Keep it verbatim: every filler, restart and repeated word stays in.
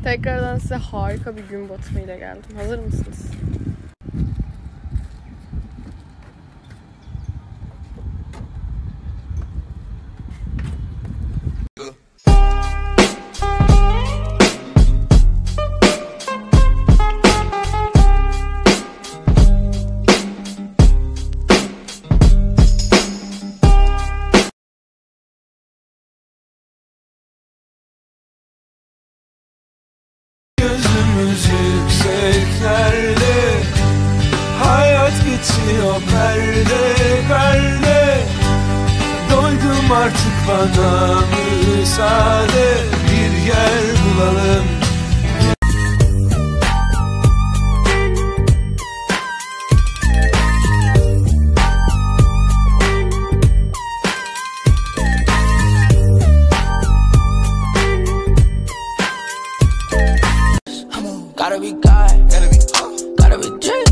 Tekrardan size harika bir gün batımıyla geldim. Hazır mısınız? Gözümüz yükseklerde, hayat geçiyor perde perde. Doydum artık, bana müsaade, bir yer bulalım. Gotta be God, gotta be, gotta be G.